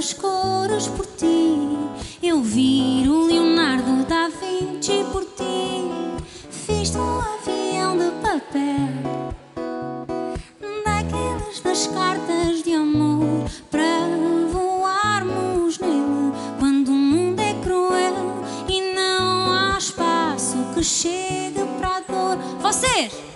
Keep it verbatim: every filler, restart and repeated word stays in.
as cores por ti. Eu viro Leonardo da Vinci por ti. Fiz-te um avião de papel, daqueles das cartas de amor, para voarmos nele quando o mundo é cruel e não há espaço que chegue para a dor. Vocês!